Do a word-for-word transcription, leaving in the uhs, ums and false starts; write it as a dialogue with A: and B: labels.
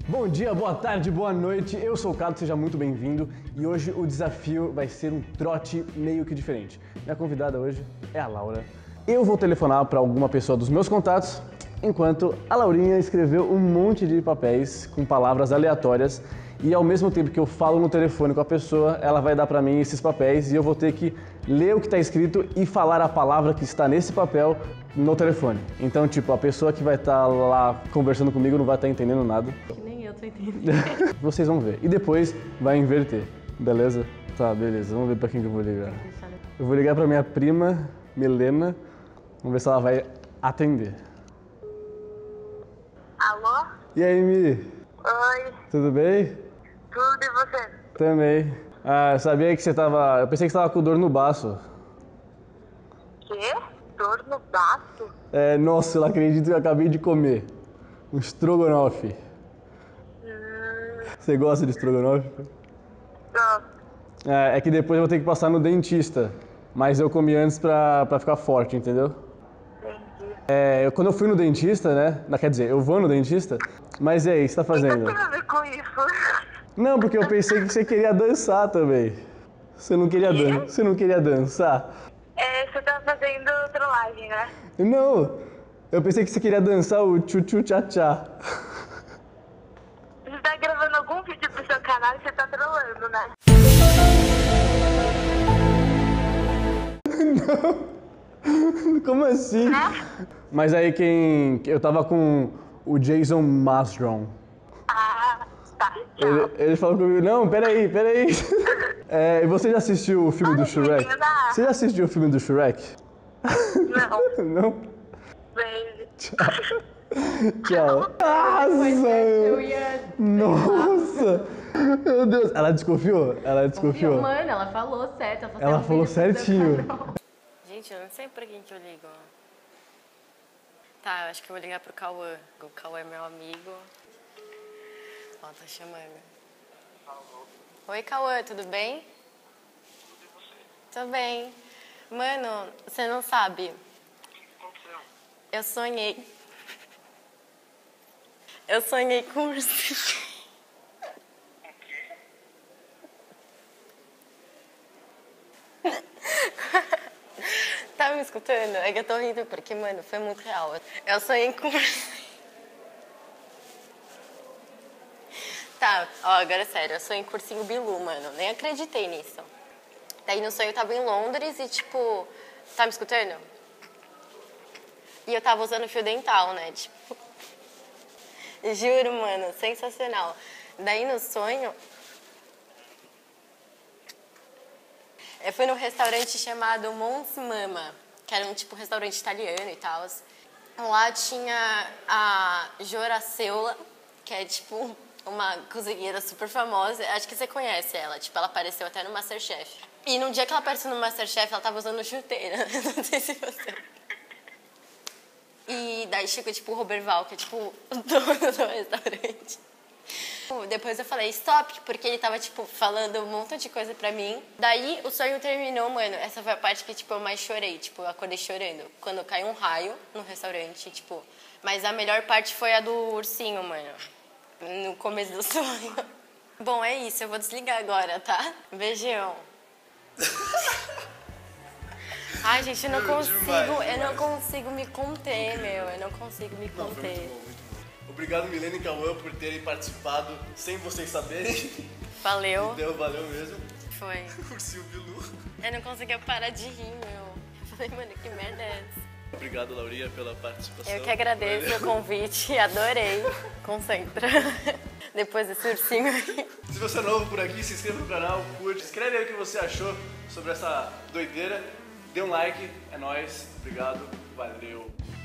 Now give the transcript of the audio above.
A: Bom dia, boa tarde, boa noite, eu sou o Cato, seja muito bem-vindo e hoje o desafio vai ser um trote meio que diferente. Minha convidada hoje é a Laura. Eu vou telefonar para alguma pessoa dos meus contatos, enquanto a Laurinha escreveu um monte de papéis com palavras aleatórias e ao mesmo tempo que eu falo no telefone com a pessoa, ela vai dar para mim esses papéis e eu vou ter que ler o que está escrito e falar a palavra que está nesse papel no telefone. Então, tipo, a pessoa que vai estar lá conversando comigo não vai estar entendendo nada.
B: Que nem eu tô entendendo.
A: Vocês vão ver. E depois vai inverter, beleza? Tá, beleza. Vamos ver pra quem que eu vou ligar. Eu vou ligar pra minha prima, Milena. Vamos ver se ela vai atender.
C: Alô?
A: E aí, Mi?
C: Oi,
A: Tudo bem?
C: tudo e você?
A: Também. Ah, eu sabia que você tava... Eu pensei que você tava com dor no baço.
C: Quê? Dor no baço?
A: É, nossa, eu não acredito que eu acabei de comer. Um estrogonofe.
C: Hum,
A: Você gosta de estrogonofe?
C: tô.
A: É, é que depois eu vou ter que passar no dentista. Mas eu comi antes pra, pra ficar forte, entendeu?
C: Entendi.
A: É, eu- quando eu fui no dentista, né? Não, quer dizer, eu vou no dentista. Mas e aí, o que você tá
C: O que
A: fazendo?
C: tem a ver com isso?
A: Não, porque eu pensei que você queria dançar também. Você não queria, dan você não queria dançar?
C: É, você tá fazendo trollagem, né?
A: Não, eu pensei que você queria dançar o tchu-tchu tchá-tchá.
C: Você tá gravando algum vídeo pro seu canal e você tá trollando, né?
A: Como assim? Mas aí quem... Eu tava com o Jason Mastron.
C: Ah, tá. Tchau.
A: Ele, ele falou comigo, não, peraí, peraí. É, e você já assistiu o filme do Shrek?
C: menina.
A: Você já assistiu o filme do Shrek?
C: Não.
A: Não?
C: Beijo.
A: Tchau.
B: Eu
A: Nossa!
B: ia...
A: Nossa! Meu Deus! Ela desconfiou? Ela desconfiou?
B: Mano, ela falou certo. Ela falou,
A: Ela
B: "É um
A: falou
B: vídeo pro seu
A: certinho.
B: canal."
D: Gente, eu não sei pra quem que eu ligo. Tá, eu acho que eu vou ligar pro Cauã. O Cauã é meu amigo. Ó, tá chamando. Oi, Cauã, tudo bem? Tudo e você? Tô bem. Mano, você não sabe.
E: O que aconteceu?
D: Eu sonhei. Eu sonhei com um ursinho.
E: O quê?
D: Tá me escutando? É que eu tô rindo porque, mano, foi muito real. Eu sonhei com um ursinho. Tá, ó, agora é sério, eu sonhei com o ursinho Bilu, mano. Nem acreditei nisso. Daí no sonho eu tava em Londres e, tipo... Tá me escutando? E eu tava usando fio dental, né? Tipo... Juro, mano, sensacional. Daí no sonho... Eu fui num restaurante chamado Mons Mama, que era um tipo restaurante italiano e tal. Lá tinha a Joraceula, que é tipo uma cozinheira super famosa. Acho que você conhece ela, tipo, ela apareceu até no MasterChef. E no dia que ela apareceu no MasterChef, ela tava usando chuteira. Não sei se você... E daí chegou, tipo, o Roberval, que é, tipo, o dono do restaurante. Depois eu falei, stop, porque ele tava, tipo, falando um monte de coisa pra mim. Daí o sonho terminou, mano. Essa foi a parte que, tipo, eu mais chorei. Tipo, eu acordei chorando. Quando caiu um raio no restaurante, tipo... Mas a melhor parte foi a do ursinho, mano. No começo do sonho. Bom, é isso. Eu vou desligar agora, tá? Beijão. Ai, gente, eu não consigo... Eu não consigo me conter, meu. Eu não consigo me conter.
A: Obrigado, Milena e Cauã, por terem participado sem vocês saberem.
D: Valeu.
A: Deu, valeu mesmo.
D: Foi.
A: Ursinho Bilu.
D: Eu não conseguia parar de rir, meu. Eu falei, mano, que merda é essa?
A: Obrigado, Laurinha, pela participação.
D: Eu que agradeço
A: Valeu.
D: o convite, adorei. Concentra. Depois desse ursinho aí.
A: Se você é novo por aqui, se inscreva no canal, curte. Escreve aí o que você achou sobre essa doideira. Dê um like, é nóis. Obrigado, valeu.